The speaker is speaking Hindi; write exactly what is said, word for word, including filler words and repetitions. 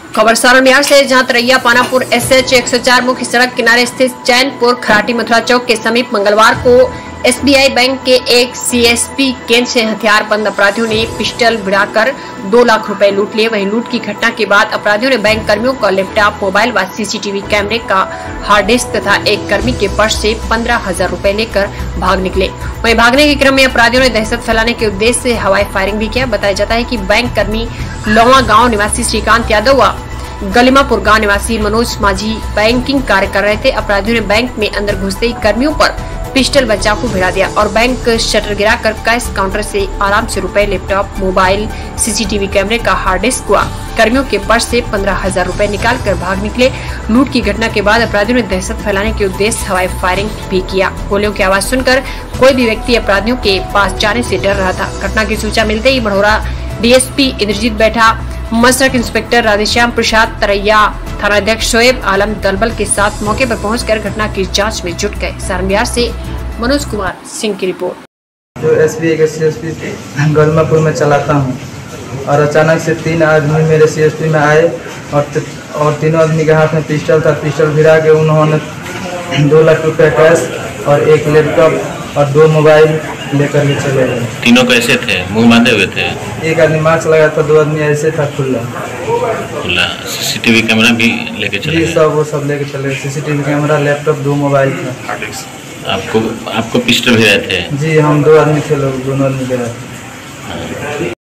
खबर सारण बिहार से, जहां तरैया पानापुर एस एच एक सौ चार मुख्य सड़क किनारे स्थित चैनपुर खराटी मथुरा चौक के समीप मंगलवार को एस बी आई बैंक के एक सी एस पी केंद्र से हथियारबंद अपराधियों ने पिस्टल भिड़ाकर दो लाख रुपए लूट लिए। वहीं लूट की घटना के बाद अपराधियों ने बैंक कर्मियों का लैपटॉप, मोबाइल व सी सी टी वी कैमरे का हार्ड डिस्क तथा एक कर्मी के पर्स से पंद्रह हजार रूपए लेकर भाग निकले। वहीं भागने के क्रम में अपराधियों ने दहशत फैलाने के उद्देश्य से हवाई फायरिंग भी किया। बताया जाता है कि बैंक कर्मी लोवा गाँव निवासी श्रीकांत यादव व गलिमापुर गांव निवासी मनोज माझी बैंकिंग कार्य कर रहे थे। अपराधियों ने बैंक में अंदर घुसते ही कर्मियों पर पिस्टल व चाकू भिड़ा दिया और बैंक शटर गिराकर कैश काउंटर से आराम से रुपए, laptop, mobile, C C T V कैमरे का हार्ड डिस्क व कर्मियों के पर्स से पंद्रह हजार रूपए निकाल कर भाग निकले। लूट की घटना के बाद अपराधियों ने दहशत फैलाने के उद्देश्य हवाई फायरिंग भी किया। गोलियों की आवाज सुनकर कोई भी व्यक्ति अपराधियों के पास जाने से डर रहा था। घटना की सूचना मिलते ही Barhaura D S P Indrajeet Baitha, Masrakh inspector Radheshyam Prasad, Taraiya थानाध्यक्ष शोएब आलम दलबल के साथ मौके पर पहुंचकर घटना की जांच में जुट गए। सारण बिहार से मनोज कुमार सिंह की रिपोर्ट। जो एस बी आई के सी एस पी गलिमापुर में चलाता हूं और अचानक से तीन आदमी मेरे सी एस पी में आए और और तीनों आदमी के हाथ में पिस्टल था। पिस्टल भिड़ा के उन्होंने दो लाख रुपए कैश और एक लैपटॉप और दो मोबाइल लेकर के चले गए। तीनों कैसे थे? मुंह बांधे हुए थे? एक आदमी मास्क लगाया था, दो आदमी ऐसे था खुला खुला। C C T V camera भी लेके चले गए? सब वो सब लेके चले गए। C C T V camera, laptop, दो मोबाइल था। आपको आपको पिस्टल भी रहे थे? जी, हम दो आदमी थे, लोग दोनों आदमी गए।